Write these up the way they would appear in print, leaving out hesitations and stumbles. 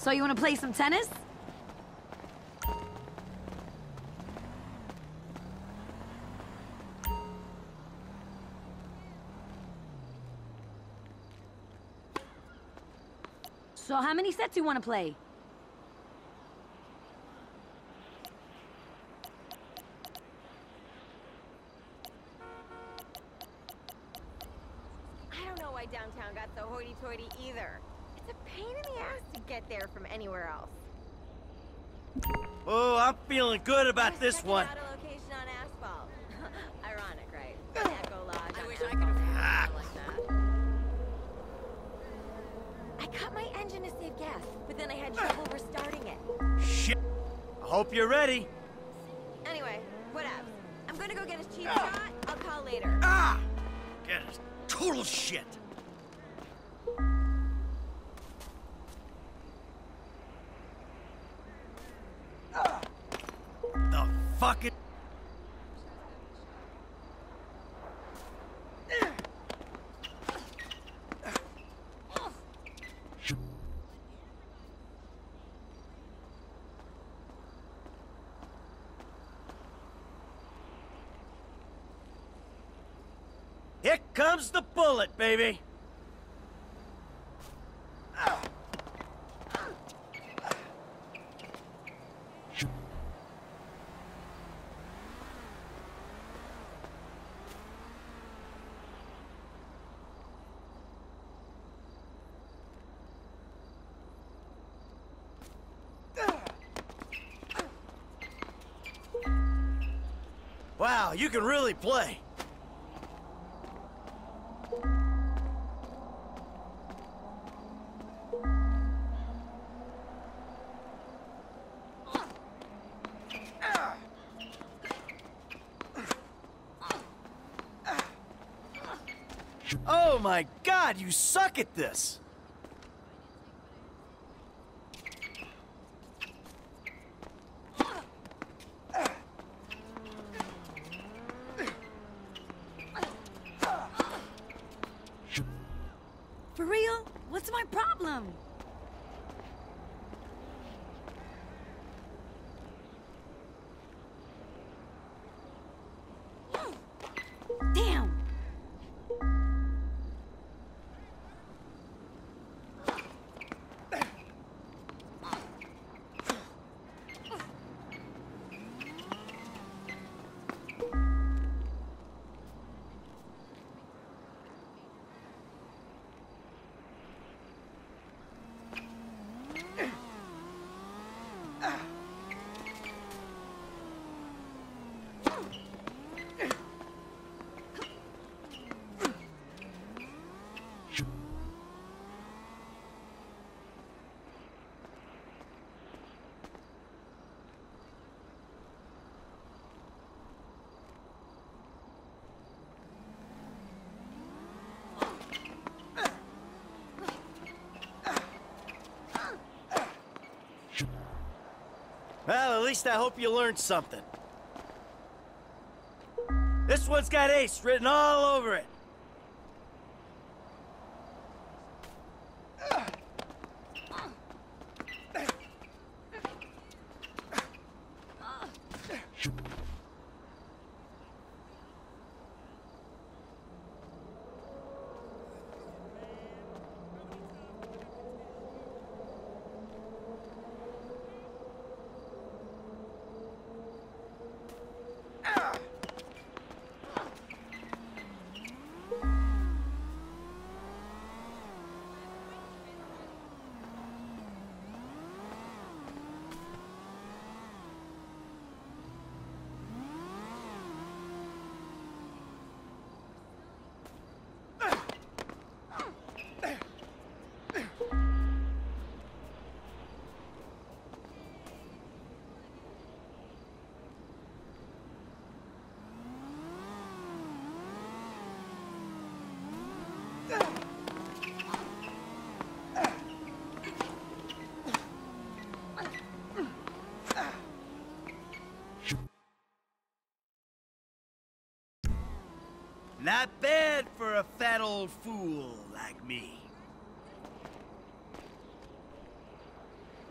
So you want to play some tennis? So how many sets you want to play? I don't know why downtown got so hoity-toity either. It's a pain in the ass to get there from anywhere else. Oh, I'm feeling good about this one. Out a location on asphalt. Ironic, right? An Echo Lodge. I wish I could have found like that. I cut my engine to save gas, but then I had trouble restarting it. Shit. I hope you're ready. Anyway, whatevs. I'm gonna go get his cheap shot. I'll call later. Ah! Get it. Total shit. The fucking... Here comes the bullet, baby! Wow, you can really play. Oh my God, you suck at this! For real? What's my problem? Damn! Well, at least I hope you learned something. This one's got ace written all over it. Not bad for a fat old fool like me.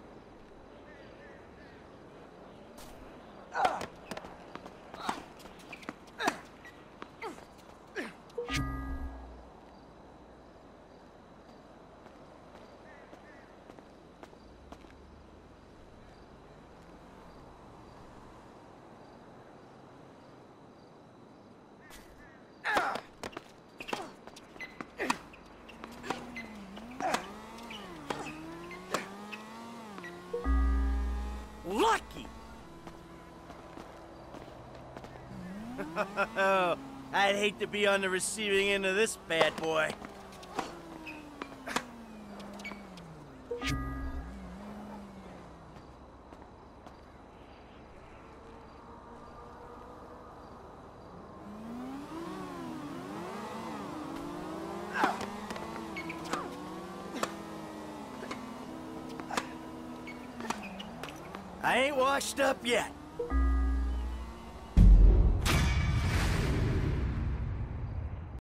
hate to be on the receiving end of this bad boy. I ain't washed up yet.